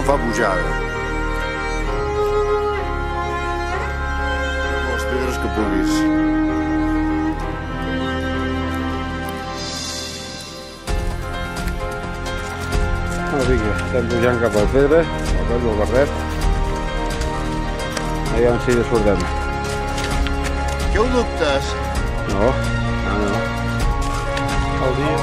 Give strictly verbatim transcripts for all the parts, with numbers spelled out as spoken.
fa pujada. Les pedres que puguis. No, vinga, estem pujant cap al pedra, al coll del barret. Aviam si hi sortem. Què ho dubtes? No, no, no. El dia...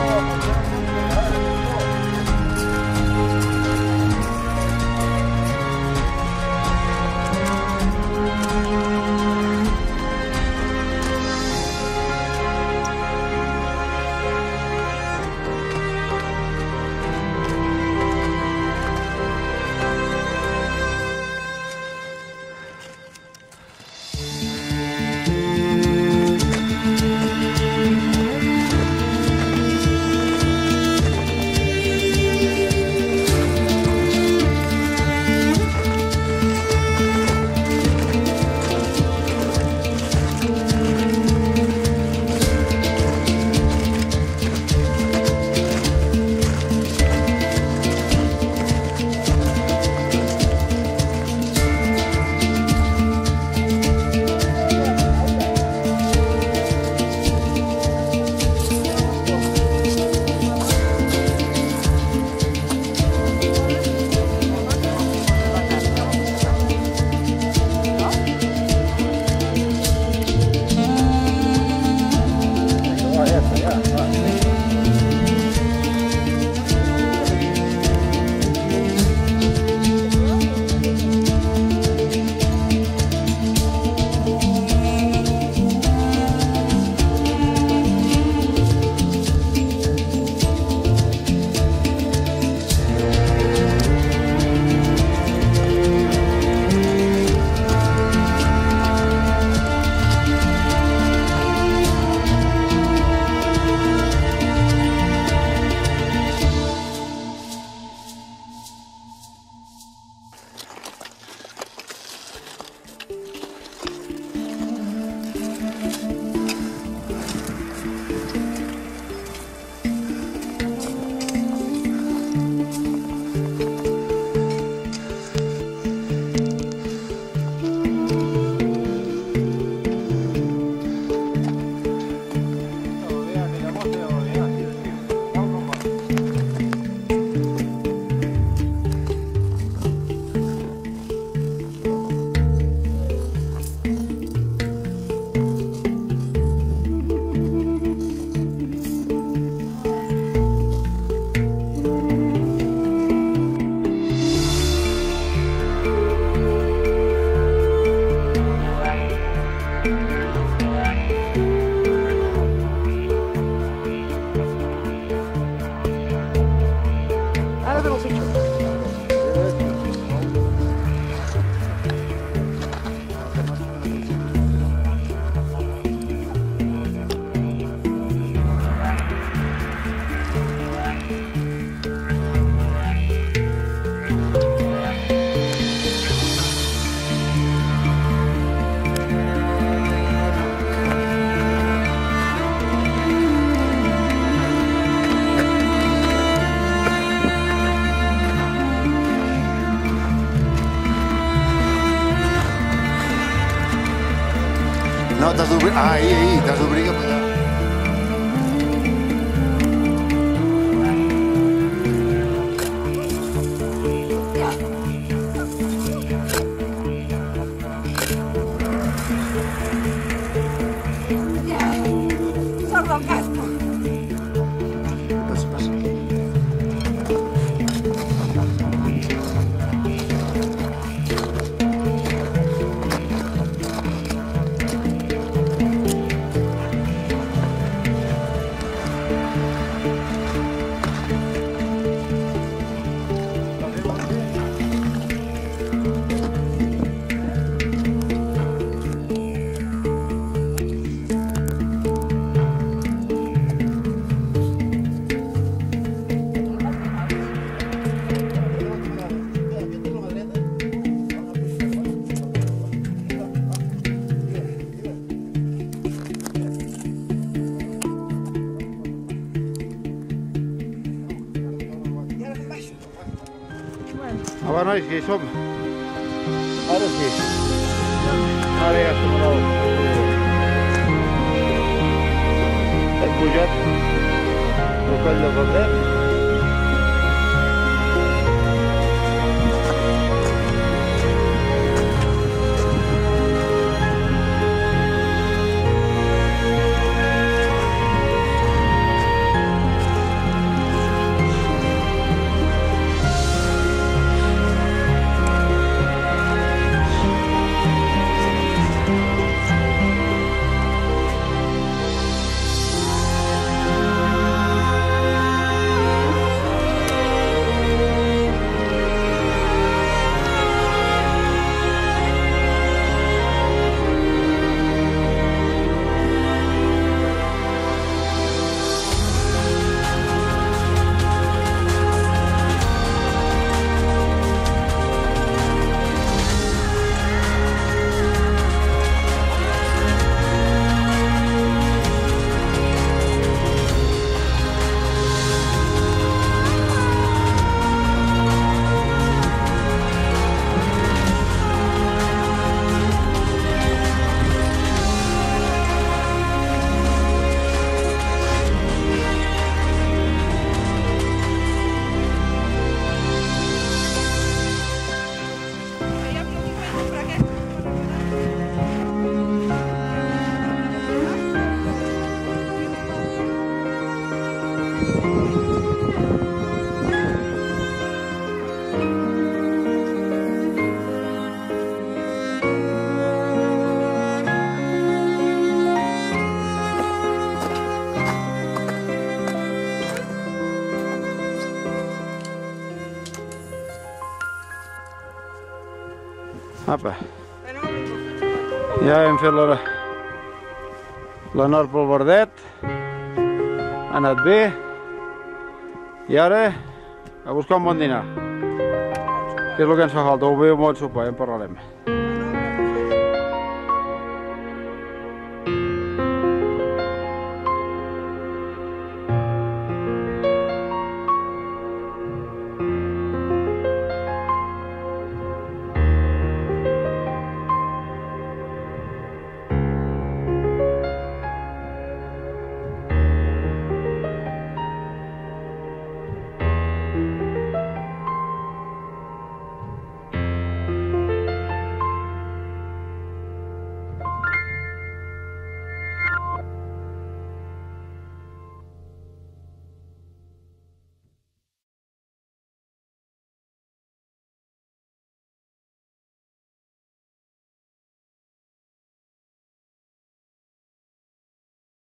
No, t'has d'obrir... Ah, ahí, ahí, t'has d'obrir cap allà. Passa, passa. Va, nois, que hi som. Ara sí. Ara ja som a dalt. Hem pujat el coll del Verdet. Apa. Ja hem fet la, la nord pel Verdet, ha anat bé, i ara a buscar un bon dinar, que és el que ens fa falta, o bé un bon sopar, ja en parlarem.